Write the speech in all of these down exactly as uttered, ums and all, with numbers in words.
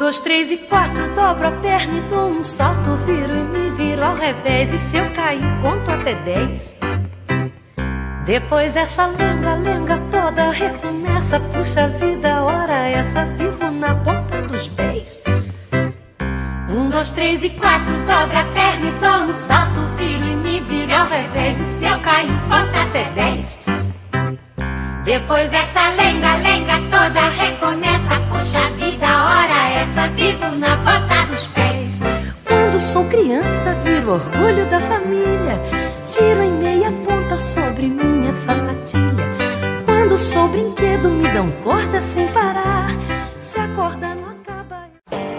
dois, três e quatro, dobro a perna e dou um salto, viro e me viro ao revés. E se eu cair, conto até dez. Depois essa lenga, lenga toda recomeça. Puxa vida, hora essa, vivo na ponta dos pés. Um, dois, três e quatro, dobra a perna e dou um salto, viro e me viro ao revés. E se eu cair, conto até dez. Depois essa lenga, lenga toda recomeça. Puxa vida, hora essa, vivo na ponta dos pés. Quando sou criança, viro orgulho da família. Giro em meia ponta sobre minha sapatilha. Quando sou brinquedo, me dão corda sem parar. Se a corda não acaba...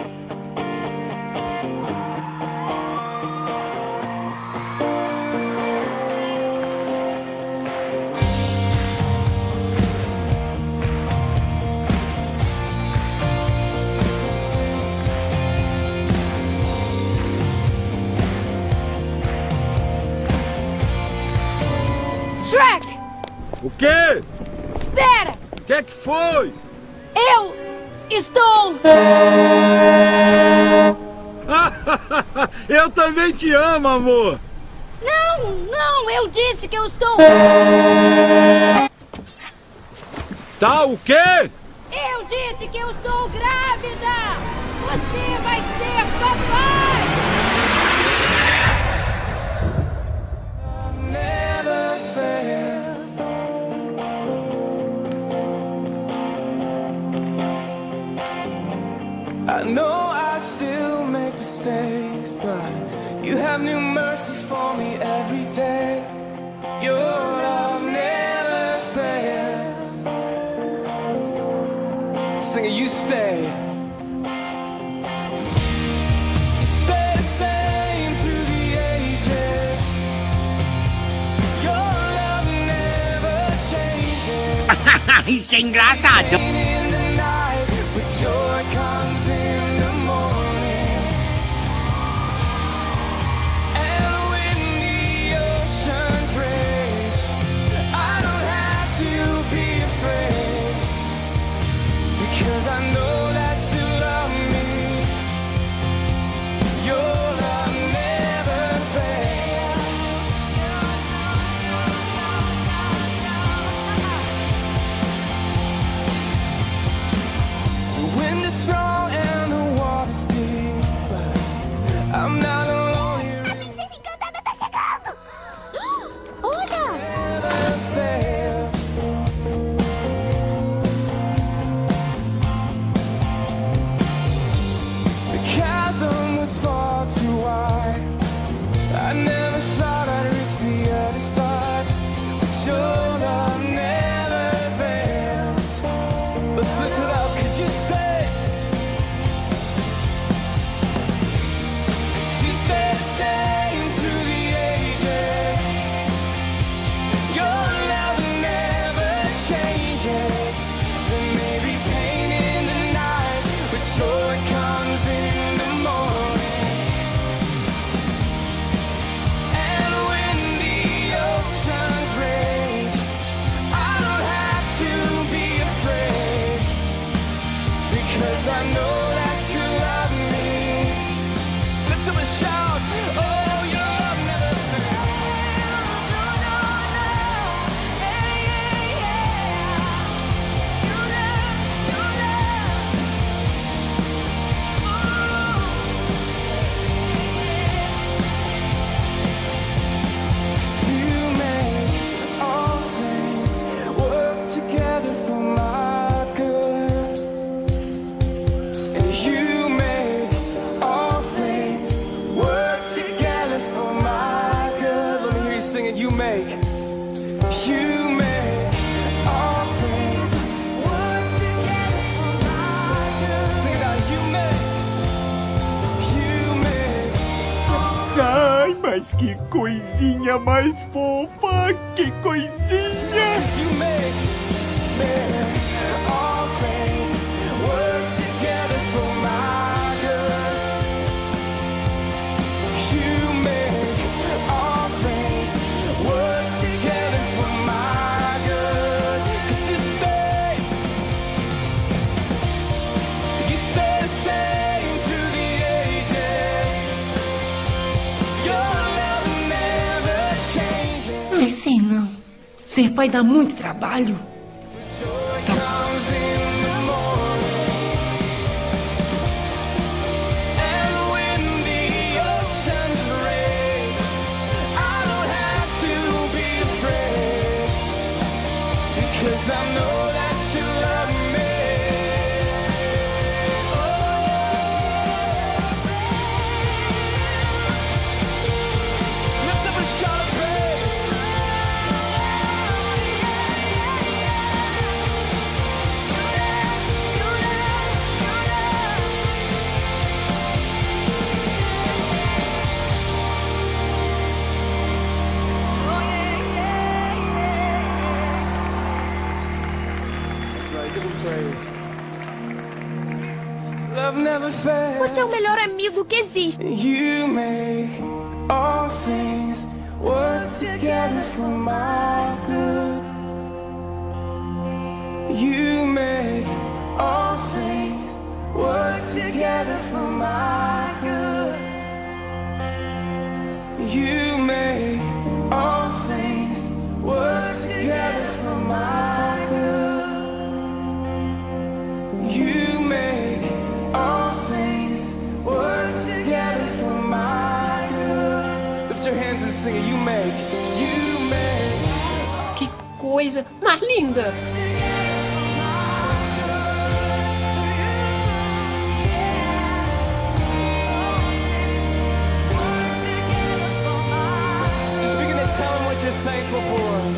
Shrek! O quê? Espera! O que é que foi? Eu estou... Eu também te amo, amor! Não, não, eu disse que eu estou... Tá o quê? Eu disse que eu estou grávida! Você vai ser papai! I know I still make mistakes, but you have new mercy for me every day. Your love never fails. Singing, you stay. You stay the same through the ages. Your love never changes. Isso é engraçado. In the night, but joy comes in the morning. And when the oceans rage, I don't have to be afraid, because I know that you love me. Your love never fails. The wind is strong and the water's deep, but I'm not alone here. Princesa Encantada tá chegando! Olha! Never fails. The chasm was far too wide. I never thought I'd reach the other side, but your love never fails. Let's lift it up, could you stay? Could you stay the same through the ages? Your love never changes. There may be pain in the night, but joy comes in the morning. And when the oceans rage, I don't have to be afraid, because I know that you love me. Lift up a shout, oh, your love never fails. No, no, no, yeah, yeah, yeah. Your love, your love. You make all things work together for my good. And you make all things work together for my good. Let me hear you singing. You make, you make all things work together for my good. Sing it out. You make, you make. Ai, mas que coisinha mais fofa! Que coisinha! You make, make all things work together for my good. You make all things work together for my good. 'Cause you stay, you stay the same. Ai, sim, não. Ser pai dá muito trabalho. Tá. I know that you love me. Oh. Lift up a shout of praise. Oh, yeah, yeah, yeah. That's right, give him praise. Love never fails. Você é o melhor amigo que existe. You make all things work together for my good. You make all things work together for my good. You make all things work together for my good. You make all things work together for my good. Lift your hands and sing it. You make, you make. Que coisa mais linda! Just begin to tell him what you're thankful for.